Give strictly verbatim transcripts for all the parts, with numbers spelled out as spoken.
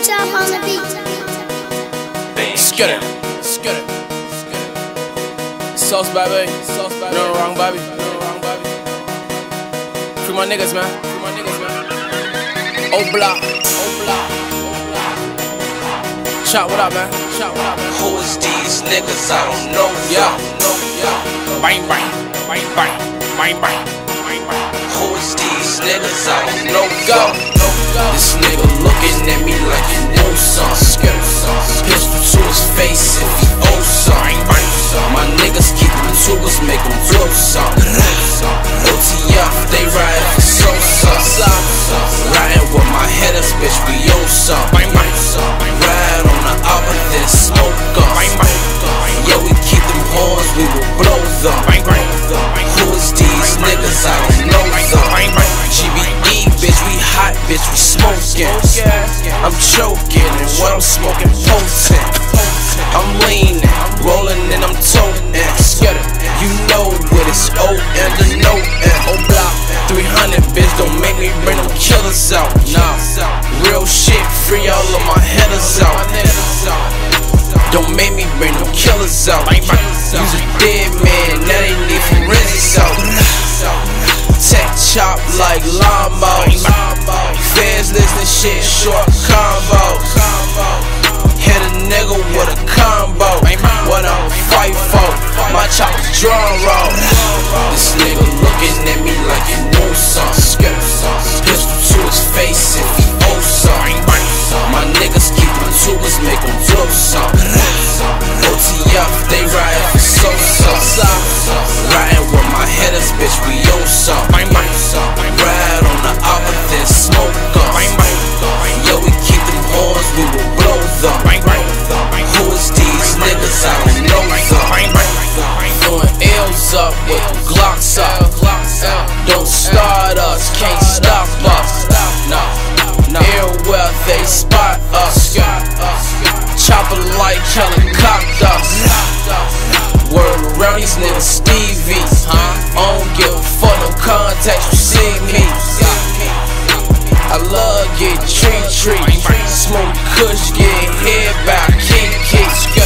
top on the beat. Skid it, skid it, sauce, baby, sauce, baby. No wrong, baby, no wrong, baby. Free my niggas, man. Free my niggas, man. Oh block, oh block, oh block. Shot, what up, man? Shot, what up, man? Who is these niggas? I don't know. Yeah, no, yeah. Bang, bang, bang, bang, bang, bang, bang, bang. Who is these niggas? I don't know. Go, go, go. This nigga looking at me like he knows something. Pistol to his face if he owes something. My niggas keep them tubers, make them blow something. O T F, they ride for so something. Riding with my headers, bitch, we owe something. Ride on the up and then smoke up. Yeah, we keep them horns, we will blow them. Who is these niggas? I don't know them. G B E, bitch, we hot, bitch, we smoking. I'm choking, and what I'm smoking potent. I'm leaning, rolling, and I'm toting. You know what it's O and the no and O block three hundred, bitch, don't make me bring them killers out. Nah, real shit, free all of my headers out. Don't make me bring them killers out. Use a dead man, now they need forensics out. Tech chop like lawnmowers. Fans listening shit, short combos. Hit a nigga with a combo. What I'm fight for, my chop's drum roll. This nigga looking at me like he knows something. Pistol to his face if he owes something. My niggas keep them tubers, make them blow something. O T F, they ride for so something. Riding with my headers, bitch, we owe something. Ride on the up and then smoke up. Yo, we keep them horns, we will blow them. Who is these niggas? I don't know them. Throwing L's up with Glocks up. Don't start us, can't stop us. Nah, everywhere they spot us. Chopper like helicopters. Word around these niggas Stevie. I don't give a fuck, no contacts, you see me. I love get treat treat. Smoke kush, get hit by Keef.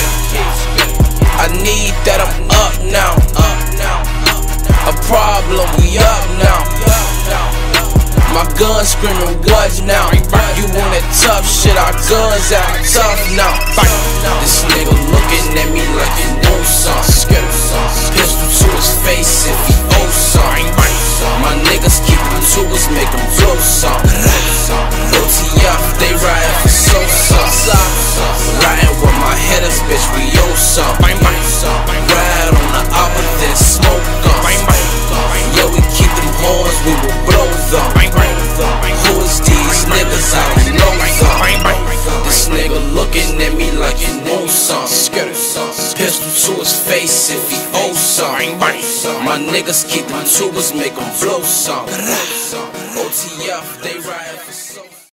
I need that, I'm up now. A problem, we up now. My gun screaming what now? You want that tough shit, our guns out tough now. This nigga looking at me like he knows something. Pistol to his face if he owes something. My niggas keep them tubers, make them blow something. O T F, they ride for so something. Riding with my headers, bitch, we owe something. Ride on the up and then smoke up. Yeah, we keep them horns, we will blow them. Who is these niggas? I don't know them. This nigga looking at me like he knows something. Pistol to his face if he owes something. My niggas keep them tubers, make them blow something. O T F, they ride for